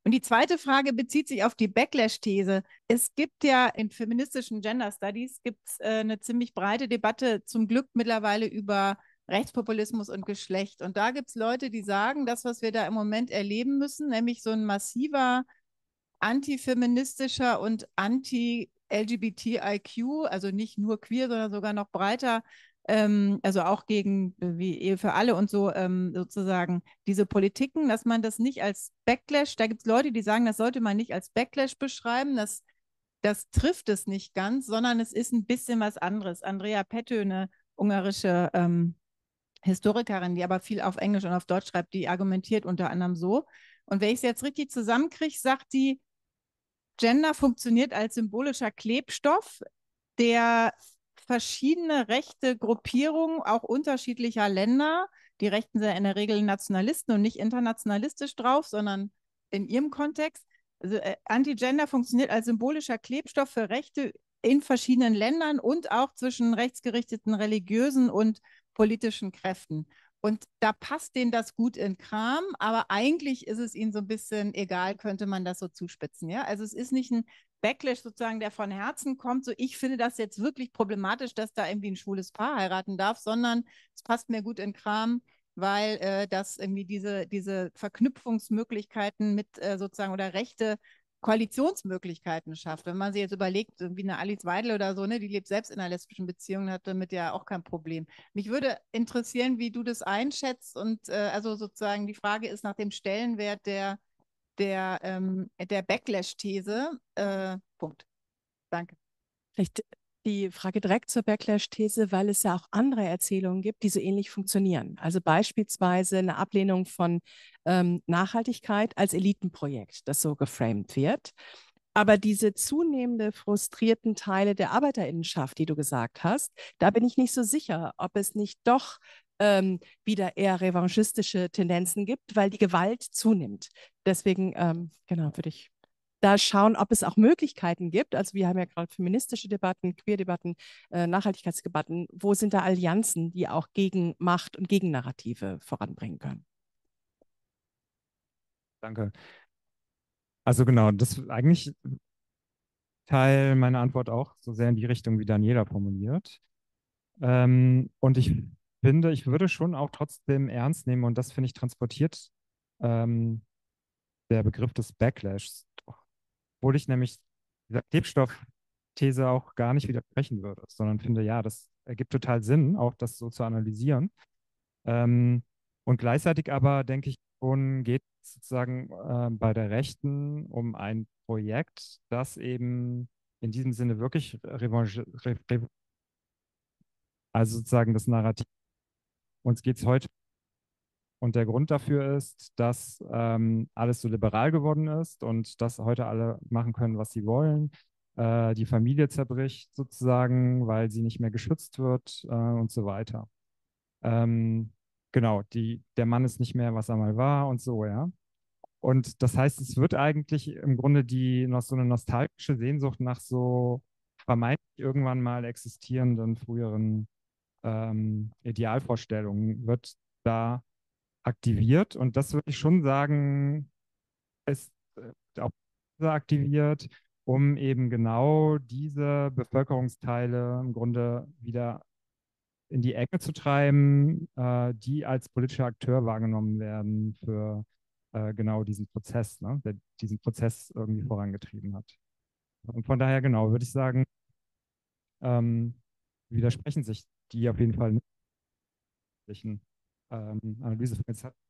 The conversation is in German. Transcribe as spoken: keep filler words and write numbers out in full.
Und die zweite Frage bezieht sich auf die Backlash-These. Es gibt ja in feministischen Gender Studies gibt's, äh, eine ziemlich breite Debatte, zum Glück mittlerweile über Rechtspopulismus und Geschlecht. Und da gibt es Leute, die sagen, das, was wir da im Moment erleben müssen, nämlich so ein massiver antifeministischer und anti-L G B T I Q, also nicht nur queer, sondern sogar noch breiter, ähm, also auch gegen wie Ehe für alle und so ähm, sozusagen diese Politiken, dass man das nicht als Backlash, da gibt es Leute, die sagen, das sollte man nicht als Backlash beschreiben, das, das trifft es nicht ganz, sondern es ist ein bisschen was anderes. Andrea Pettö, eine ungarische ähm, Historikerin, die aber viel auf Englisch und auf Deutsch schreibt, die argumentiert unter anderem so. Und wenn ich es jetzt richtig zusammenkriege, sagt die, Gender funktioniert als symbolischer Klebstoff, der verschiedene rechte Gruppierungen, auch unterschiedlicher Länder, die Rechten sind ja in der Regel Nationalisten und nicht internationalistisch drauf, sondern in ihrem Kontext. Also äh, Anti-Gender funktioniert als symbolischer Klebstoff für Rechte in verschiedenen Ländern und auch zwischen rechtsgerichteten religiösen und politischen Kräften. Und da passt denen das gut in Kram, aber eigentlich ist es ihnen so ein bisschen egal, könnte man das so zuspitzen. Ja? Also es ist nicht ein Backlash sozusagen, der von Herzen kommt, so ich finde das jetzt wirklich problematisch, dass da irgendwie ein schwules Paar heiraten darf, sondern es passt mir gut in Kram, weil äh, das irgendwie diese, diese Verknüpfungsmöglichkeiten mit äh, sozusagen oder rechte Koalitionsmöglichkeiten schafft. Wenn man sich jetzt überlegt, wie eine Alice Weidel oder so, ne, die lebt selbst in einer lesbischen Beziehung, hat damit ja auch kein Problem. Mich würde interessieren, wie du das einschätzt und äh, also sozusagen die Frage ist nach dem Stellenwert der der, ähm, der Backlash-These. Äh, Punkt. Danke. Vielleicht die Frage direkt zur Backlash-These, weil es ja auch andere Erzählungen gibt, die so ähnlich funktionieren. Also beispielsweise eine Ablehnung von ähm, Nachhaltigkeit als Elitenprojekt, das so geframed wird. Aber diese zunehmende frustrierten Teile der Arbeiterinnenschaft, die du gesagt hast, da bin ich nicht so sicher, ob es nicht doch ähm, wieder eher revanchistische Tendenzen gibt, weil die Gewalt zunimmt. Deswegen, ähm, genau, würde ich da schauen, ob es auch Möglichkeiten gibt. Also wir haben ja gerade feministische Debatten, Queer-Debatten, äh, Nachhaltigkeitsdebatten. Wo sind da Allianzen, die auch gegen Macht und Gegennarrative voranbringen können? Danke. Also genau, das ist eigentlich Teil meiner Antwort auch so sehr in die Richtung, wie Daniela formuliert. Ähm, und ich finde, ich würde schon auch trotzdem ernst nehmen, und das finde ich transportiert ähm, der Begriff des Backlashs, obwohl ich nämlich dieser Klebstoffthese auch gar nicht widersprechen würde, sondern finde, ja, das ergibt total Sinn, auch das so zu analysieren. Ähm, und gleichzeitig aber denke ich schon, geht es sozusagen äh, bei der Rechten um ein Projekt, das eben in diesem Sinne wirklich Revanche, Re, Re, also sozusagen das Narrativ. Uns geht es heute und der Grund dafür ist, dass ähm, alles so liberal geworden ist und dass heute alle machen können, was sie wollen. Äh, die Familie zerbricht sozusagen, weil sie nicht mehr geschützt wird äh, und so weiter. Ähm, genau, die, der Mann ist nicht mehr, was er mal war und so, ja. Und das heißt, es wird eigentlich im Grunde die noch so eine nostalgische Sehnsucht nach so vermeintlich irgendwann mal existierenden früheren ähm, Idealvorstellungen wird da aktiviert. Und das würde ich schon sagen, ist äh, auch aktiviert, um eben genau diese Bevölkerungsteile im Grunde wieder in die Ecke zu treiben, äh, die als politischer Akteur wahrgenommen werden für äh, genau diesen Prozess, ne, der diesen Prozess irgendwie vorangetrieben hat. Und von daher, genau, würde ich sagen, ähm, widersprechen sich die auf jeden Fall nicht. Ähm, Analyse. Jetzt hat